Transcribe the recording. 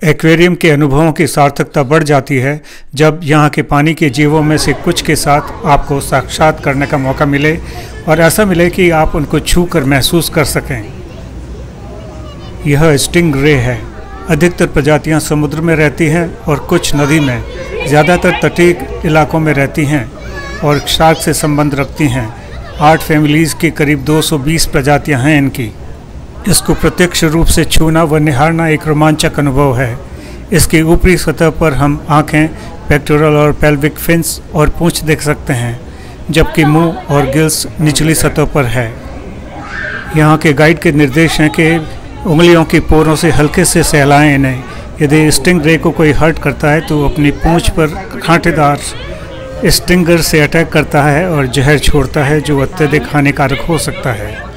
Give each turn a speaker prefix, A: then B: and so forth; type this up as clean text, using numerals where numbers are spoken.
A: Aquarium के अनुभवों की सार्थकता बढ़ जाती है जब यहाँ के पानी के जीवों में से कुछ के साथ आपको साक्षात करने का मौका मिले और ऐसा मिले कि आप उनको छू कर महसूस कर सकें। यह स्टिंग रे है। अधिकतर प्रजातियाँ समुद्र में रहती हैं और कुछ नदी में। ज़्यादातर तटीय इलाकों में रहती हैं और शार्क से संबंध रखती हैं। 8 फैमिलीज़ की करीब 220 प्रजातियाँ हैं इनकी। इसको प्रत्यक्ष रूप से छूना व निहारना एक रोमांचक अनुभव है। इसकी ऊपरी सतह पर हम आँखें, पेक्टोरल और पेल्विक फिन्स और पूंछ देख सकते हैं, जबकि मुंह और गिल्स निचली सतह पर है। यहाँ के गाइड के निर्देश हैं कि उंगलियों की पोरों से हल्के से सहलाएं इन्हें। यदि स्टिंग रे को कोई हर्ट करता है तो अपनी पूंछ पर कांटेदार स्टिंगर से अटैक करता है और जहर छोड़ता है जो अत्यधिक हानिकारक हो सकता है।